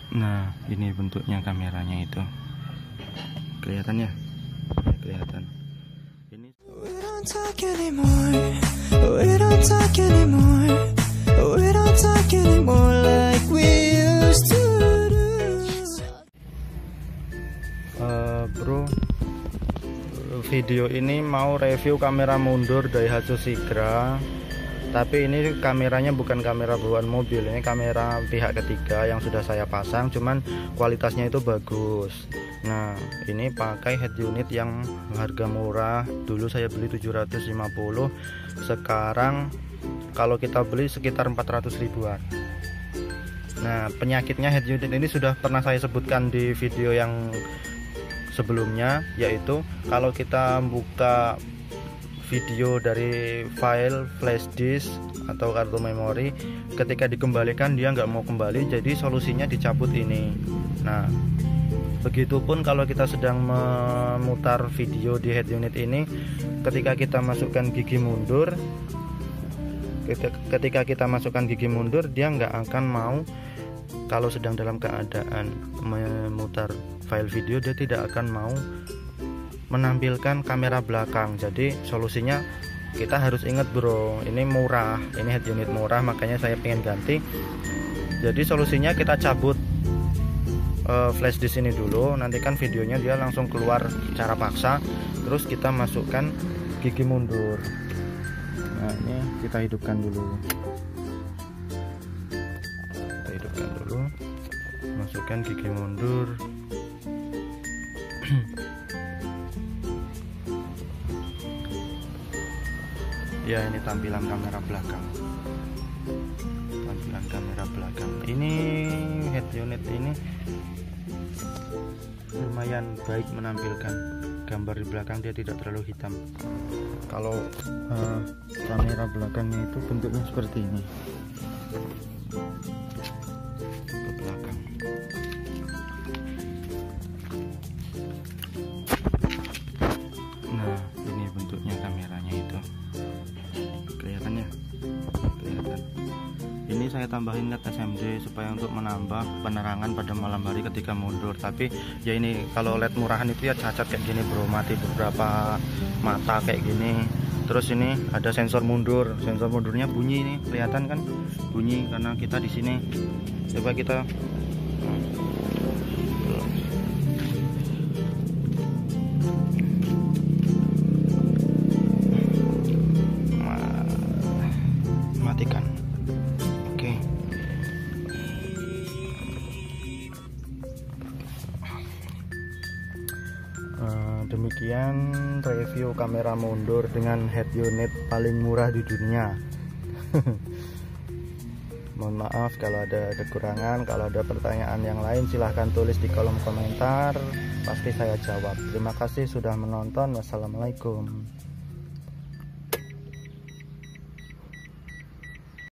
Nah, ini bentuknya kameranya itu. Kelihatan ya? Ya, kelihatan. Ini We don't talk anymore. We don't talk anymore. We don't talk anymore like we used to do. Bro, video ini mau review kamera mundur Daihatsu Sigra. Tapi ini kameranya bukan kamera bawaan mobil, ini kamera pihak ketiga yang sudah saya pasang, cuman kualitasnya itu bagus. Nah, ini pakai head unit yang harga murah. Dulu saya beli 750, sekarang kalau kita beli sekitar 400 ribuan. Nah, penyakitnya head unit ini sudah pernah saya sebutkan di video yang sebelumnya, yaitu kalau kita buka video dari file flash disk atau kartu memori, ketika dikembalikan dia nggak mau kembali, jadi solusinya dicabut ini. Nah, begitupun kalau kita sedang memutar video di head unit ini, ketika kita masukkan gigi mundur, dia nggak akan mau. Kalau sedang dalam keadaan memutar file video, dia tidak akan mau menampilkan kamera belakang. Jadi solusinya kita harus ingat bro, ini murah, ini head unit murah, makanya saya pengen ganti. Jadi solusinya kita cabut flash disk ini dulu, nanti kan videonya dia langsung keluar secara paksa. Terus kita masukkan gigi mundur. Nah, ini kita hidupkan dulu. Masukkan gigi mundur. Ya, ini tampilan kamera belakang. Ini head unit ini lumayan baik menampilkan gambar di belakang, dia tidak terlalu hitam. Kalau kamera belakangnya itu bentuknya seperti ini. Ke belakang. Nah, ini bentuknya kameranya itu. Kelihatan. Ini saya tambahin LED SMD supaya untuk menambah penerangan pada malam hari ketika mundur. Tapi ya ini kalau LED murahan itu ya cacat kayak gini bro, mati beberapa mata kayak gini. Terus ini ada sensor mundur, sensor mundurnya bunyi, ini kelihatan kan bunyi karena kita di sini. Coba kita matikan. Oke. Demikian review kamera mundur dengan head unit paling murah di dunia. Mohon maaf kalau ada kekurangan. Kalau ada pertanyaan yang lain silahkan tulis di kolom komentar, pasti saya jawab. Terima kasih sudah menonton. Wassalamualaikum.